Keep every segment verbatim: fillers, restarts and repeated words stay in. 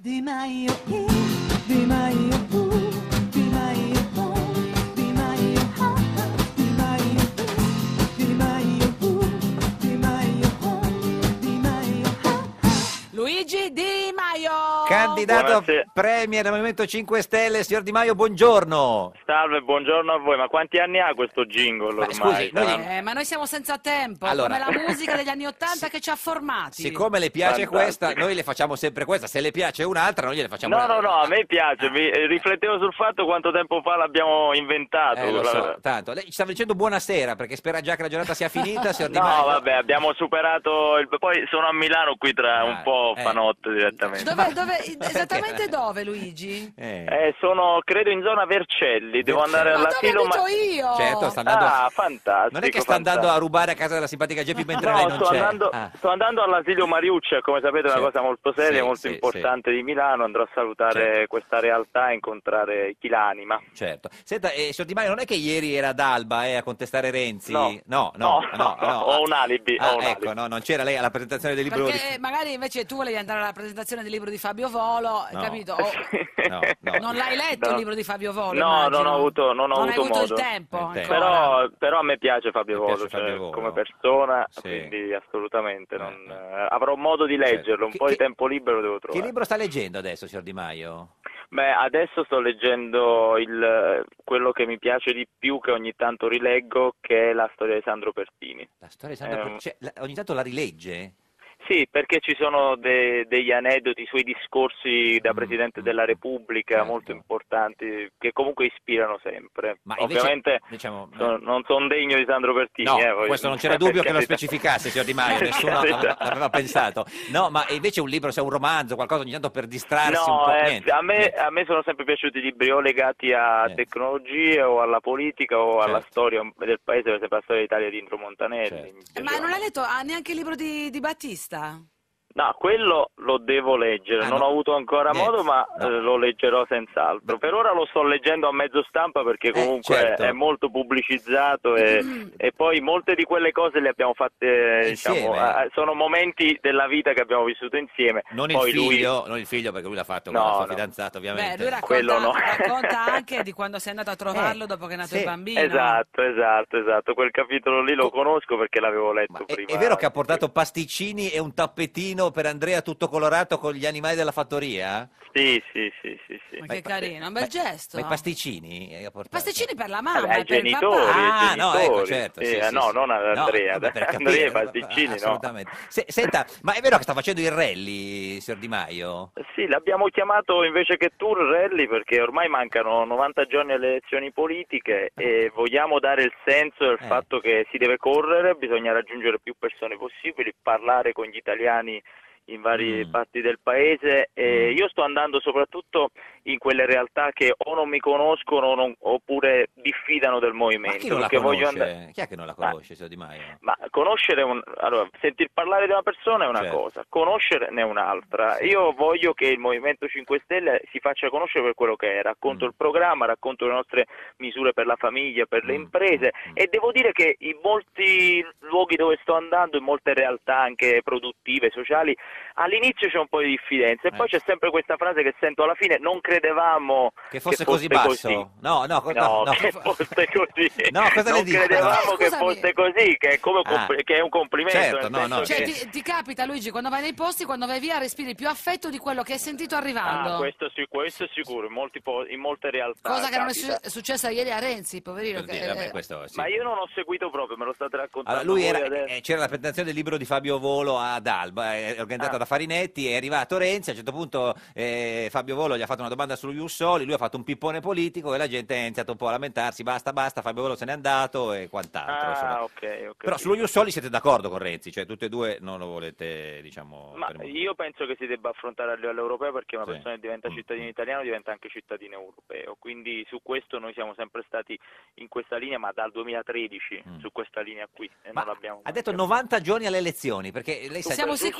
Di Maio, i, Di Maio, uh, Di Maio, oh, Di Maio, ah, ah, Di Maio, uh, Di Maio, uh, Di Maio, oh, Di Maio, ah, ah. Luigi Di Maio. Candidato Buonasera. Premier del Movimento cinque Stelle, signor Di Maio, buongiorno. Salve, buongiorno a voi. Ma quanti anni ha questo jingle Ma ormai? scusi, noi- Saranno- Eh, ma noi siamo senza tempo, Allora- come la musica degli anni Ottanta che ci ha formati. Siccome le piace Fantastico. questa, noi le facciamo sempre questa. Se le piace un'altra, noi gliele facciamo No, una- no, no, a me piace. Mi, eh, riflettevo sul fatto quanto tempo fa l'abbiamo inventato. Eh, lo La- so, tanto. Lei ci stava dicendo buonasera perché spera già che la giornata sia finita, signor Di No, Maio. vabbè, abbiamo superato il... Poi sono a Milano qui tra Ah, un po' eh. Fanotto direttamente. Dove, dove, esattamente dove, Luigi? Eh. Eh, sono, credo, in zona Vercelli. Devo andare Ma dove all'asilo, abito ma... io? Certo, sta andando Ah, fantastico. Non è che sta andando a rubare a casa della simpatica Geppi mentre lei No, non sto c'è. andando, Ah. sto andando all'asilo Mariuccia, come sapete è una Sì. cosa molto seria, Sì, molto sì, importante di Milano. Andrò a salutare Certo. questa realtà e incontrare chi l'anima. Certo. Senta, eh, signor Di Maio, non è che ieri era ad Alba eh, a contestare Renzi? No. no, no, No, no, no. ho un alibi, Ah, ho un ecco, alibi. no, non c'era lei alla presentazione del libro Perché di... magari invece tu volevi andare alla presentazione del libro di Fabio Volo, No. capito? O- No, no. non l'hai letto No. il libro di Fabio Volo? No, immagino? non ho avuto, non ho Non hai avuto avuto modo. il tempo Il ancora. tempo. Però, però a me piace Fabio Mi piace Volo, cioè, Fabio Volo. come persona, Sì. quindi assolutamente Eh, non- eh. eh, avrò modo di leggerlo, un Che- po' che- di tempo libero devo Che trovare. libro sta leggendo adesso, signor Di Maio? Beh, adesso sto leggendo il, quello che mi piace di più, che ogni tanto rileggo, che è la storia di Sandro Pertini. La storia di Sandro Eh, Per- cioè, la- ogni tanto la rilegge? Sì, perché ci sono de- degli aneddoti, i suoi discorsi da Mm, Presidente mm, della mm. Repubblica Certo. molto importanti, che comunque ispirano sempre. Ma invece, Ovviamente diciamo, so- non sono degno di Sandro Pertini. no, eh, voglio- questo non c'era per dubbio che lo carità. specificasse, signor Di Maio, Per nessuno carità. aveva, aveva pensato. No, ma invece un libro, se è un romanzo, qualcosa ogni tanto per distrarsi un No, po', eh, niente. a, me, niente. a me sono sempre piaciuti i libri o legati a Niente. tecnologie o alla politica o alla Certo. storia del paese, per esempio la storia d'Italia di Indro Montanelli. Certo. mi Eh, Ma piaceva. non hai letto ah, neanche il libro di, di Battista? No, quello lo devo leggere, Ah, non no. ho avuto ancora Niente, modo, ma no. eh, lo leggerò senz'altro. Per ora lo sto leggendo a mezzo stampa perché comunque certo. è molto pubblicizzato e, e poi molte di quelle cose le abbiamo fatte, Insieme. diciamo, eh, sono momenti della vita che abbiamo vissuto insieme. Non il Poi lui- figlio, non il figlio perché lui l'ha fatto con No, la sua no. fidanzata, Beh, ovviamente. lui Quello no. racconta, racconta anche di quando sei andato a trovarlo Eh, dopo che è nato sì. il bambino. Esatto, esatto, esatto. Quel capitolo lì lo Co- conosco perché l'avevo letto Ma è, prima. è vero che ha portato pasticcini e un tappetino per Andrea tutto colorato con gli animali della fattoria? Sì, sì, sì, sì, sì. Ma Ma che i pa- carino, un bel ma- gesto. Ma i pasticcini? eh, ha portato? Pasticcini per la mamma, Vabbè, ai e per il genitori, papà. Ah, ai no, genitori. ecco, certo. Sì, sì, eh, sì, no, sì. non ad No, Andrea, vabbè, per Andrea capire, i pasticcini, no. assolutamente. Se- senta, ma è vero che sta facendo il rally, signor Di Maio? Sì, l'abbiamo chiamato invece che tour rally perché ormai mancano novanta giorni alle elezioni politiche e vogliamo dare il senso del Eh. fatto che si deve correre, bisogna raggiungere più persone possibili, parlare con gli italiani in varie Mm. parti del paese e Mm. io sto andando soprattutto in quelle realtà che o non mi conoscono o non- oppure diffidano del Ma movimento. chi non la perché voglio conosce? andare- Chi è che non la Ma- conosce, signor Di Maio? Ma conoscere un... allora, sentir parlare di una persona è una Certo. cosa, conoscerne è un'altra. Sì. Io voglio che il Movimento cinque Stelle si faccia conoscere per quello che è, racconto Mm. il programma, racconto le nostre misure per la famiglia, per le Mm, imprese mm, mm. e devo dire che in molti luoghi dove sto andando, in molte realtà anche produttive, sociali, all'inizio c'è un po' di diffidenza e Eh. poi c'è sempre questa frase che sento alla fine, non credevamo Che fosse così basso? No, no, co- No, no, no. che fosse così. No, cosa non le dico? credevamo No. che Scusami. fosse così, che è, come un Ah. compl- che è un complimento. Certo, nel no, senso no, che- Cioè, sì. ti, ti capita, Luigi, quando vai nei posti, quando vai via, respiri più affetto di quello che hai sentito arrivando. Ah, questo, sì, questo è sicuro, in, molti po- in molte realtà. Cosa che non è capita. su- successa ieri a Renzi, poverino. Per Che, dire, vabbè, eh, questo sì. Ma io non ho seguito proprio, me lo state raccontando. Allora, lui voi era, adesso. eh, c'era la presentazione del libro di Fabio Volo ad Alba, eh, organizzata Ah. da Farinetti, è arrivato Renzi, a un certo punto eh, Fabio Volo gli ha fatto una domanda sullo Ius Soli, lui ha fatto un pippone politico e la gente è iniziato un po' a lamentarsi, basta, basta, Fabio Volo se n'è andato e quant'altro. insomma. Ah, ok, ok. Però sullo Ius Soli siete d'accordo con Renzi, cioè tutte e due non lo volete, diciamo... Ma per- io penso che si debba affrontare a livello europeo perché una Sì. persona che diventa Mm, cittadino mm. italiano diventa anche cittadino europeo, quindi su questo noi siamo sempre stati in questa linea, ma dal duemilatredici Mm. su questa linea qui e Ma non l'abbiamo ha mai detto cambiato. novanta giorni alle elezioni, perché lei sa... siamo Sì, sì. sicuri? Sì,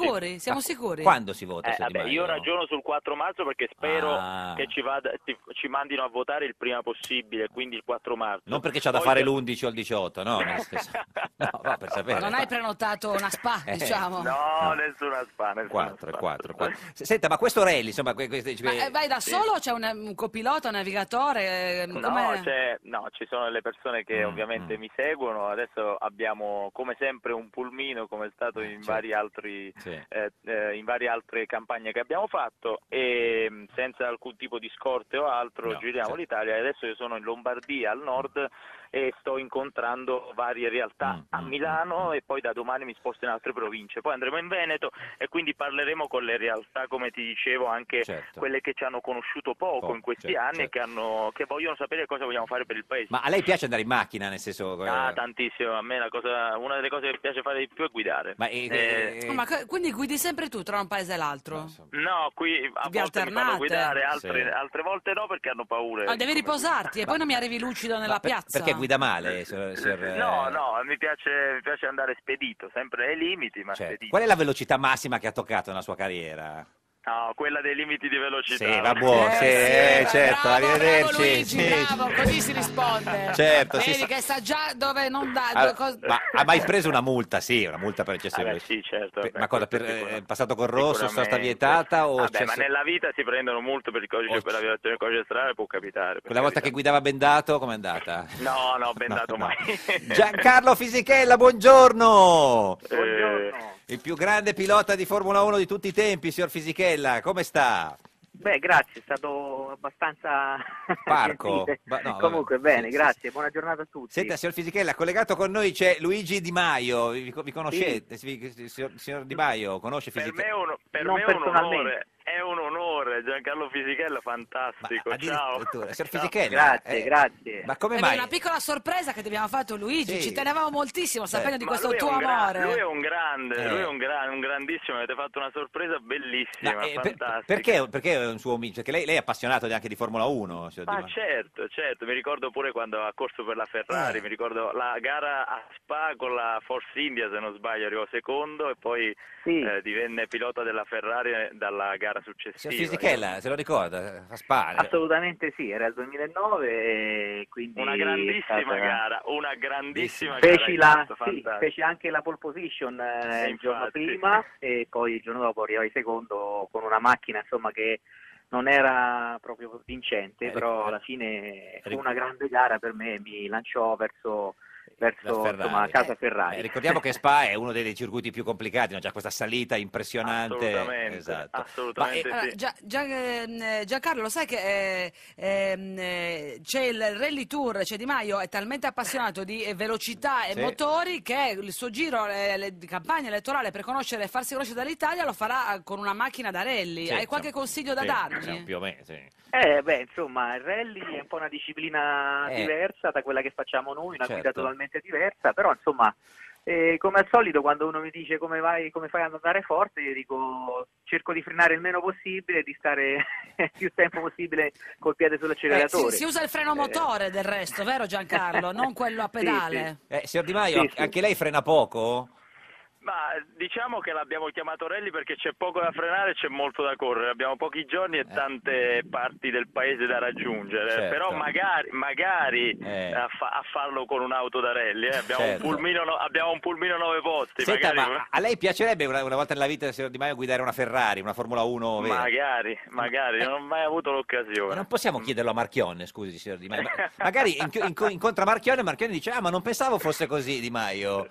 Siamo sicuri? Quando si vota, Eh, signor Di vabbè, Maio? io ragiono sul quattro marzo perché spero Ah. che ci, vada, ci, ci mandino a votare il prima possibile, quindi il quattro marzo. Non perché c'ha da Poi fare se- l'undici o il diciotto, no? nel senso- no, no, per sapere. Non hai prenotato una spa, Eh, diciamo. No, No. nessuna spa, nessuna Quattro, spa. quattro, quattro. S- Senta, ma questo rally, insomma... que- queste- Ma eh, vai da solo o c'è un, un copilota, un navigatore? Eh, No, com'è? c'è- no, ci sono le persone che Mm, ovviamente mm. mi seguono, adesso abbiamo come sempre un pulmino come è stato in, certo. vari altri, Sì. eh, eh, in varie altre campagne che abbiamo fatto e mh, senza alcun tipo di scorte o altro No, giriamo certo. l'Italia e adesso io sono in Lombardia al nord e sto incontrando varie realtà Mm, a mm, Milano mm, e poi da domani mi sposto in altre province, poi andremo in Veneto e quindi parleremo con le realtà come ti dicevo anche Certo. quelle che ci hanno conosciuto poco Poco, in questi certo, anni certo. e che, hanno, che vogliono sapere cosa vogliamo fare per il paese. Ma a lei piace andare in macchina, nel senso... eh, Ah, tantissimo, a me la cosa, una delle cose che mi piace fare di più è guidare. ma, eh, Eh, eh, Ah, ma que- quindi guidi sempre tu tra un paese e l'altro? insomma, No, qui a Vi volte mi fanno alternate? guidare, altre, Sì. altre volte no perché hanno paura. Ah, devi Come- riposarti e poi non mi arrivi lucido nella ma per- piazza. Perché guida male, signor- signor, eh, No, no, mi piace, mi piace andare spedito, sempre ai limiti, ma certo. spedito. Qual è la velocità massima che ha toccato nella sua carriera? No, quella dei limiti di velocità. Sì, va buono, sì, eh, certo, bravo, arrivederci. bravo Luigi, sì. bravo, così si risponde. Certo, si Vedi sa- che sa già dove non dà... Ah, dove cos- ma ha mai preso una multa? Sì, una multa per eccesso Ah, di beh, velocità. sì, certo. Per- vabbè, ma cosa, per questo eh, sicuro- passato col rosso, sosta sicuramente. vietata o Vabbè, c'è ma se- nella vita si prendono molto per il codice O per la c- violazione del codice stradale, può capitare. per Quella volta che carità. guidava bendato, com'è andata? No, no, bendato No, no. mai. Giancarlo Fisichella, buongiorno! Buongiorno. Il più grande pilota di Formula uno di tutti i tempi, signor Fisichella, come sta? Beh, grazie, è stato abbastanza Parco? gentile. Ma no, vabbè. Comunque, bene, Sì, sì, grazie, buona giornata a tutti. Senta, signor Fisichella, collegato con noi c'è Luigi Di Maio, vi, vi conoscete? Vi- signor, signor Di Maio, conosce Per me, Fisichella? è un, per Non me è un personalmente. onore, è un onore, Giancarlo Fisichella, fantastico, Ma ciao. addirittura, signor Ciao. Fisichella, Grazie, eh, grazie. Ma come È mai? una piccola sorpresa che ti abbiamo fatto Luigi, Sì. ci tenevamo moltissimo sapendo di Ma questo lui è tuo un gra- amore. lui è un grande, Eh. lui è un, gran- un grandissimo, avete fatto una sorpresa bellissima, Ma, eh, per- fantastica. perché, perché è un suo amico? Perché lei, lei è appassionato anche di Formula uno, signor Di Ma Maio. certo, certo, mi ricordo pure quando ha corso per la Ferrari, Eh. mi ricordo la gara a Spa con la Force India, se non sbaglio, arrivò secondo e poi Sì. eh, divenne pilota della Ferrari dalla gara successiva. Signor Fisichella, se lo ricorda? Fa spare. Assolutamente sì, era il duemilanove e quindi... Una è grandissima stata- gara, una grandissima Feci, gara. la, esatto, sì, fantastica. feci anche la pole position eh, Sì, il giorno infatti. prima e poi il giorno dopo arrivai secondo con una macchina insomma che non era proprio vincente, Eh, però eh, alla fine fu ric- una grande gara per me, mi lanciò verso, verso La Ferrari. insomma, casa Ferrari. Eh, ricordiamo che Spa è uno dei circuiti più complicati, no? C'è questa salita impressionante. Assolutamente, Esatto. assolutamente Ma, eh, Allora, sì. Gia- Gia- ehm, Giancarlo, lo sai che eh, ehm, eh, c'è il Rally Tour, c'è Di Maio, è talmente appassionato di eh, velocità e Sì. motori che il suo giro eh, le- di campagna elettorale per conoscere e farsi conoscere dall'Italia lo farà con una macchina da rally. sì, Hai qualche insomma, consiglio da sì, darmi? sì, più o meno, sì. Eh, beh, insomma, il rally è un po' una disciplina Eh. diversa da quella che facciamo noi, una Certo. guida totalmente diversa, però insomma, eh, come al solito quando uno mi dice come vai, come fai ad andare forte, io dico cerco di frenare il meno possibile, di stare il più tempo possibile col piede Eh, si, sull'acceleratore. si usa il freno motore del resto, vero Giancarlo? Non quello a Sì, pedale. Eh, signor Di Maio, Sì, sì. anche lei frena poco? Ma diciamo che l'abbiamo chiamato rally perché c'è poco da frenare e c'è molto da correre, abbiamo pochi giorni e tante parti del paese da raggiungere, Certo. però magari, magari Eh. a, fa- a farlo con un'auto da rally, eh. abbiamo, Certo. un pulmino, no- abbiamo un pulmino nove posti, Senta, magari, ma a lei piacerebbe una, una volta nella vita, signor Di Maio, guidare una Ferrari, una Formula uno vera? magari, magari, Eh. non ho mai avuto Ma l'occasione. non possiamo chiederlo a Marchionne, scusi, signor Di Maio. Ma- magari inco- inco- incontra Marchionne e Marchionne dice: ah, ma non pensavo fosse così, Di Maio.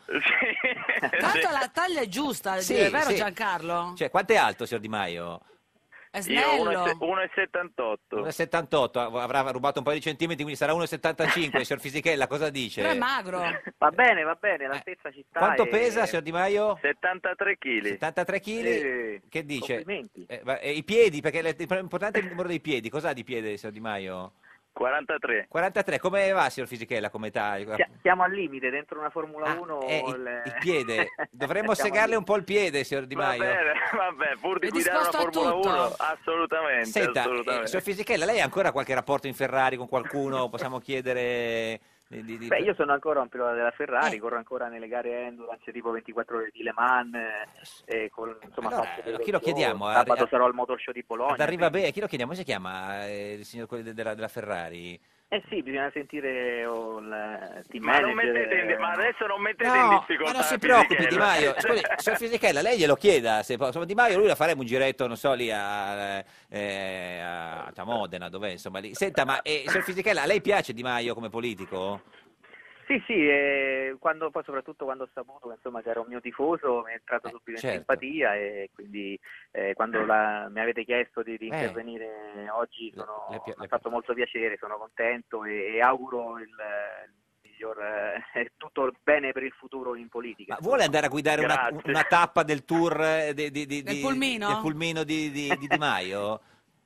Sì, Tanto sì. la taglia è giusta, Sì, è vero sì. Giancarlo? Cioè, quanto è alto, signor Di Maio? È Io uno e se- snello. uno e settantotto. uno virgola settantotto, av- avrà rubato un po' di centimetri, quindi sarà uno virgola settantacinque. Signor Fisichella, cosa dice? Però è magro. Va bene, va bene, l'altezza ci sta. Eh, Quanto e- pesa, signor Di Maio? settantatré chili. settantatré chili. Eh, Che dice? complimenti. Eh, ma- e i piedi, perché le- l'importante è il numero dei piedi. Cos'ha di piede, signor Di Maio? quarantatré. quarantatré, come va, signor Fisichella, come età? Sia- Siamo al limite, dentro una Formula Ah, uno... eh, il, il- il piede. Dovremmo Siamo al segarle un po' il piede, signor Di Va Maio. bene, vabbè, pur di È guidare una disposto a Formula tutto. uno, assolutamente, Senta, eh, assolutamente. signor Fisichella, lei ha ancora qualche rapporto in Ferrari con qualcuno? Possiamo chiedere di- di- di- Beh, io sono ancora un pilota della Ferrari, Eh. corro ancora nelle gare endurance tipo ventiquattro ore di Le Mans, eh, con, insomma, Allora, faccio delle chi lo show. chiediamo? Sabato A- sarò al motor show di Bologna. Ad Arriva quindi- Bene, chi lo chiediamo? Come si chiama eh, il signor quello de- della, della Ferrari? Eh sì, bisogna sentire oh, il team Ma, non manager. mettete in, ma adesso non mettete in No, ma difficoltà non si preoccupi Di Fisichella. Maio. Scusi, signor Fisichella, lei glielo chieda. Se, insomma, Di Maio lui la faremo un giretto, non so, lì a, eh, a, a Modena, dov'è, insomma, lì. Senta, ma eh, signor Fisichella, a lei piace Di Maio come politico? Sì, sì, e quando, poi soprattutto quando ho saputo che, insomma, che era un mio tifoso mi è entrato Eh, subito certo. in simpatia e quindi eh, quando la- mi avete chiesto di, di Eh. intervenire oggi Le- sono, le pi- mi le- ha fatto molto piacere, sono contento e, e auguro il, il miglior, eh, tutto il bene per il futuro in politica. Ma vuole andare a guidare una, Grazie. una tappa del tour eh, di, di- di- Del di- pulmino? del pulmino di, di, di Di Maio?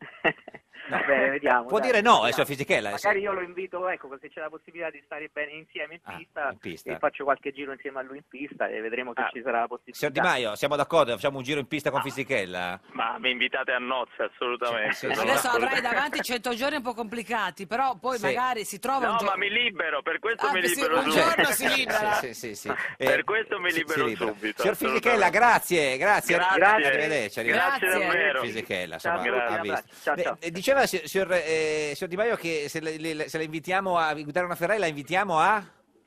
Beh, vediamo. Può dai, dire no, eh, vediamo. signor Fisichella. Magari io lo invito, ecco, se c'è la possibilità di stare bene insieme in Ah, pista, in pista. e faccio qualche giro insieme a lui in pista e vedremo se Ah. ci sarà la possibilità. Signor Di Maio, siamo d'accordo? Facciamo un giro in pista con Fisichella? Ma mi invitate a nozze assolutamente. Sì, sì, sono Adesso d'accordo. avrai davanti cento giorni un po' complicati, però poi Sì. magari si trova No, un giorno. ma mi libero, per questo Ah, mi sì, libero un subito. giorno si libera. Sì, sì, sì, sì. Per questo mi si- libero si libera. subito, Signor assolutamente. Fisichella, grazie, grazie. Grazie. Arrivederci, arrivederci. Grazie Grazie. davvero. Fisichella, Ciao insomma, a tutti, ha un visto. abbraccio. Ciao, Beh, ciao. eh, diceva signor, signor, eh, signor Di Maio che se, le- le- se la invitiamo a guidare una Ferrari, la invitiamo a...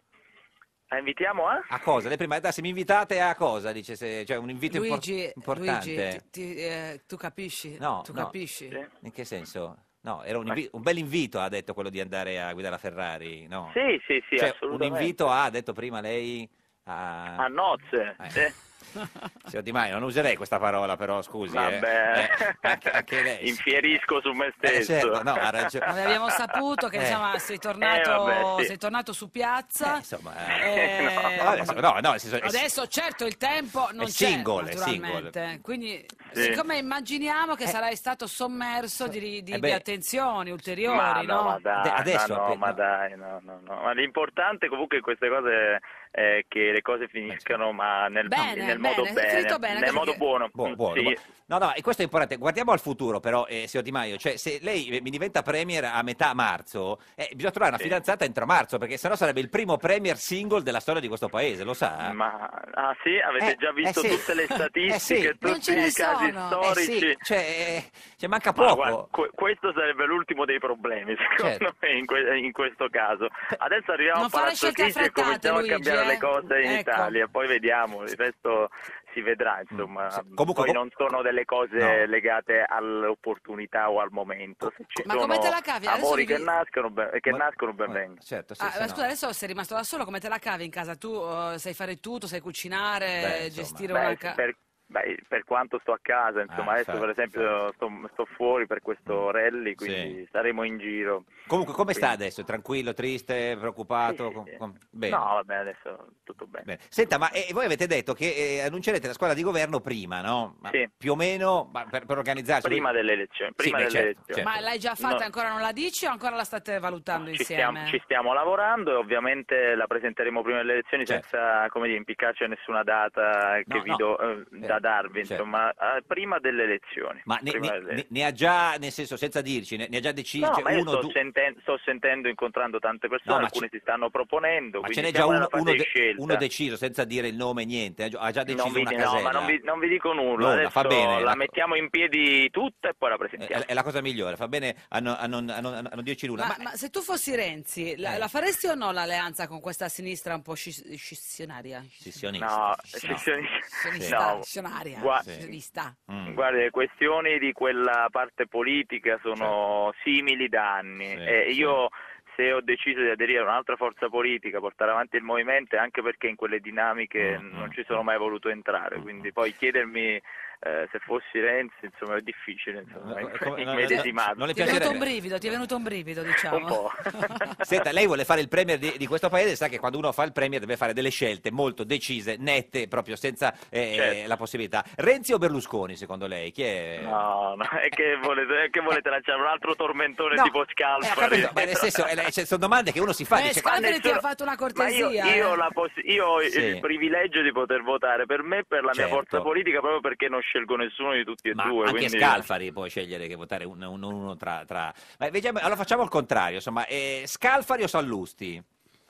La invitiamo a? A cosa? Lei prima ha detto, "Ah, se mi invitate a cosa? Dice, se, cioè un invito impor- Luigi, importante. Luigi, ti- ti- eh, tu capisci? No, tu no. capisci? Sì. In che senso? No, era un, invi- un bel invito, ha detto, quello di andare a guidare la Ferrari, no? Sì, sì, sì, Cioè, un assolutamente. invito a, ha detto prima lei, a... A nozze. Eh. Sì. Signor Di Maio, non userei questa parola però, scusi. eh. Vabbè, Eh, anche, anche lei. infierisco su me Eh, stesso. certo, no, ha ragione. Noi abbiamo saputo che Eh. insomma sei tornato, Eh, vabbè, sì. sei tornato su piazza. Eh, insomma, eh. Eh, No, adesso- no, no, nel senso- è- adesso certo il tempo non è c'è single, è naturalmente, quindi Sì. siccome immaginiamo che sarai stato sommerso di, di- Eh di beh. attenzioni ulteriori, Ma no, no? ma dai, De- adesso ma no, appena- ma dai, no, no, no. Ma l'importante comunque in queste cose è che le cose finiscano ma nel, Bene, nel bene, modo è bene, finito bene, nel anche modo perché- buono. Buono, buono, Sì. buono. No, no, e questo è importante. Guardiamo al futuro, però, eh, signor Di Maio. Cioè, se lei mi diventa premier a metà marzo, eh, bisogna trovare una Sì. fidanzata entro marzo, perché sennò sarebbe il primo premier single della storia di questo paese, lo sa? Ma ah sì, avete Eh, già visto eh sì. tutte le Eh statistiche, sì. Non tutti ce ne i casi sono. Eh storici. sì, cioè, eh, cioè, manca Ma poco. guarda, que- questo sarebbe l'ultimo dei problemi, secondo Certo. me, in, que- in questo caso. Adesso arriviamo Non a fare Palazzo scelte Chigi e affrettate, cominciamo Luigi, a cambiare eh? le cose in Ecco. Italia, poi vediamo, il resto si vedrà, insomma. Mm, sì. Comunque, poi com- non sono delle cose No. legate all'opportunità o al momento. Se ci Ma sono come te la cavi? Adesso amori vivi- che nascono, ben, che Ma- nascono ben ma- vengono. Certo, sì, Ah, sì, ma no. scusa, adesso sei rimasto da solo, come te la cavi in casa? Tu eh, sai fare tutto, sai cucinare, Beh, insomma. gestire Beh, una casa. per, beh, per quanto sto a casa, insomma, Ah, adesso infatti, per esempio sto, sto fuori per questo rally, quindi Sì. saremo in giro. Comunque, come sta Quindi- adesso? Tranquillo, triste, preoccupato? Sì, sì, Com- sì. com- Bene. No, vabbè, adesso tutto bene. Bene. Senta, ma eh, voi avete detto che eh, annuncerete la squadra di governo prima, no? Ma Sì. più o meno ma per, per organizzarsi. Prima delle elezioni. Prima beh, delle certo, elezioni. certo. Ma l'hai già fatta e No. ancora non la dici o ancora la state valutando Ci insieme? stiamo, ci stiamo lavorando e ovviamente la presenteremo prima delle elezioni Certo. senza, come dire, impiccarci a nessuna data che No, vi no. do eh, da Eh, darvi, certo. insomma, eh, prima delle elezioni. Ma ne, Prima ne- delle- ne- ne ha già, nel senso, senza dirci, ne, ne ha già deciso No, cioè, ma io uno, sto, due- senten- sto sentendo, incontrando tante persone, No, ma alcune ce- si stanno proponendo, ma ce quindi n'è già siamo uno, nella fase uno di de- scelta. uno deciso, senza dire il nome, niente, ha già- ha già deciso non vi, una no, casella. ma non vi, non vi dico nulla, Nulla, adesso fa bene, la la- mettiamo in piedi tutta e poi la È, presentiamo. è la cosa migliore, fa bene a non, a non- a non- a non dirci nulla. Ma, Ma- ma se tu fossi Renzi, la, Eh. la faresti o no l'alleanza con questa sinistra un po' scis- scissionaria? Scissionista. No, Scissionista. scissionista. Scissionista, No. scissionaria, Gua- Sì. scissionista. Mm. Guarda, le questioni di quella parte politica sono simili da anni Sì, e sì. io se ho deciso di aderire a un'altra forza politica, portare avanti il movimento, è anche perché in quelle dinamiche Mm, non mm. ci sono mai voluto entrare, Mm. quindi poi chiedermi eh, se fossi Renzi, insomma, è difficile, insomma, Eh, come- no, no, immedesimarmi. non le Ti è venuto un piacerebbe? brivido, ti è venuto un brivido, diciamo. Un po'. Senta, lei vuole fare il premier di, di questo paese, sa che quando uno fa il premier deve fare delle scelte molto decise, nette, proprio senza eh, Certo. la possibilità. Renzi o Berlusconi, secondo lei? Chi è? No, no, è che volete, è che volete lanciare un altro tormentone No, tipo eh, ho Scalfari. capito, ma nel senso, eh, cioè, sono domande che uno si fa. Eh, dice, Scalfari Ma ti ha nessuno- fatto una Ma io, cortesia. io ho eh. la poss- io ho Sì. il privilegio di poter votare per me e per la mia Certo. forza politica proprio perché non scelgo nessuno di tutti e ma due. anche quindi... Scalfari può scegliere che votare un- un- uno tra, tra... Ma vediamo, allora facciamo il contrario, insomma, eh, Scalfari o Sallusti?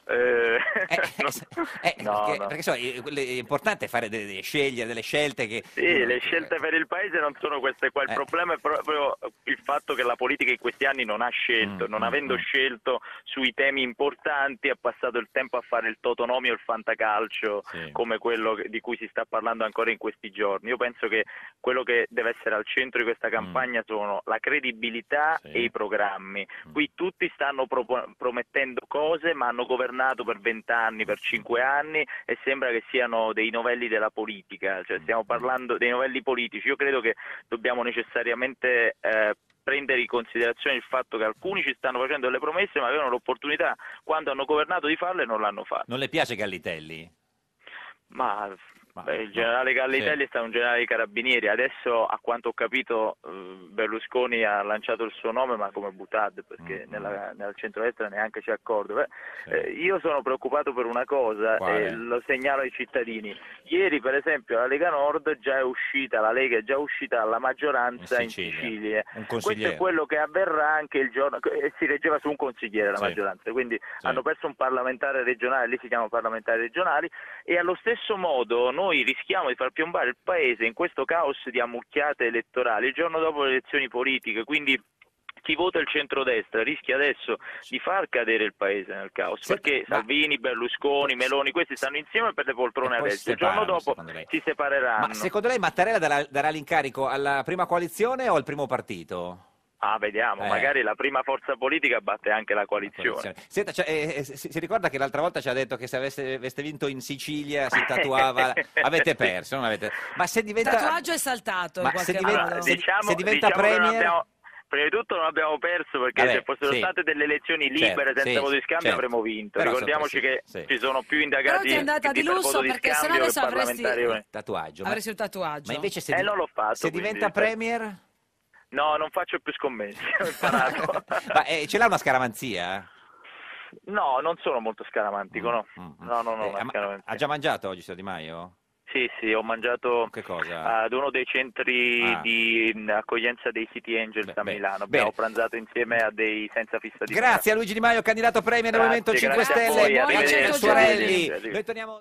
Eh, Eh, no, eh, no, perché, no. perché so, eh, quelle- è importante fare delle, delle scegliere, delle scelte che... Sì, le scelte per il paese non sono queste qua, il Eh. problema è proprio il fatto che la politica in questi anni non ha scelto, Mm, non mm, avendo mm. scelto sui temi importanti ha passato il tempo a fare il totonomio e il fantacalcio Sì. come quello che- di cui si sta parlando ancora in questi giorni. Io penso che quello che deve essere al centro di questa campagna sono la credibilità Sì. e i programmi. Qui tutti stanno propo- promettendo cose ma hanno governato per vent'anni, per cinque anni e sembra che siano dei novelli della politica, cioè stiamo parlando dei novelli politici. Io credo che dobbiamo necessariamente eh, prendere in considerazione il fatto che alcuni ci stanno facendo delle promesse ma avevano l'opportunità quando hanno governato di farle e non l'hanno fatto. Non le piace Gallitelli? Ma, Ma beh, il no, generale Gallitelli sì. è stato un generale dei carabinieri, adesso a quanto ho capito eh, Berlusconi ha lanciato il suo nome ma come Butad perché Mm, nella, nel centrodestra neanche c'è accordo. Beh, Sì. eh, io sono preoccupato per una cosa Quale? e lo segnalo ai cittadini. Ieri per esempio la Lega Nord già è uscita, la Lega è già uscita alla maggioranza In in Sicilia. Sicilia. Un Questo consigliere. è quello che avverrà anche il giorno, e si reggeva su un consigliere la Sì. maggioranza, quindi Sì. hanno perso un parlamentare regionale, lì si chiamano parlamentari regionali, e allo stesso modo noi rischiamo di far piombare il paese in questo caos di ammucchiate elettorali il giorno dopo le elezioni politiche, quindi chi vota il centrodestra rischia adesso di far cadere il paese nel caos, Senta, perché ma- Salvini, Berlusconi, Meloni, questi stanno insieme per le poltrone E a poi destra, si il giorno separano, dopo secondo lei. si separeranno. Ma secondo lei Mattarella darà, darà l'incarico alla prima coalizione o al primo partito? Ah, vediamo, Eh. magari la prima forza politica batte anche la coalizione. Coalizione. Senta, cioè, eh, eh, si, si ricorda che l'altra volta ci ha detto che se avesse, aveste vinto in Sicilia si tatuava... avete perso, non avete... Ma se Il diventa... tatuaggio è saltato Ma in se qualche diventa- modo. se- diciamo, se diventa diciamo che non premier- abbiamo- prima di tutto non abbiamo perso perché Vabbè, se fossero sì. state delle elezioni libere Certo, senza sì, voto di scambio certo. avremmo vinto. Però Ricordiamoci sopra, che sì, sì. ci sono più Però indagati ti è andata di di per lusso voto di perché sennò scambio che adesso avresti- parlamentari. Tatuaggio. Ma, Avresti un tatuaggio. ma invece se, Eh, di- non l'ho fatto, se quindi, diventa sì. premier... No, non faccio più scommesse, ho imparato. Ma eh, ce l'ha una scaramanzia? No, non sono molto scaramantico, no. Mm, mm. No, no, no, Eh, una ha, scaramanzia. ha già mangiato oggi, signor Di Maio? Sì, sì, ho mangiato Che cosa? ad uno dei centri Ah. di mh, accoglienza dei City Angels Beh, a bene, Milano. Abbiamo bene. pranzato insieme a dei senza fissa dimora. Grazie a Luigi Di Maio, candidato premier del Grazie, Movimento cinque grazie a Stelle voi, e a arrivederci. Cetto Suorelli. Arrivederci. Noi torniamo...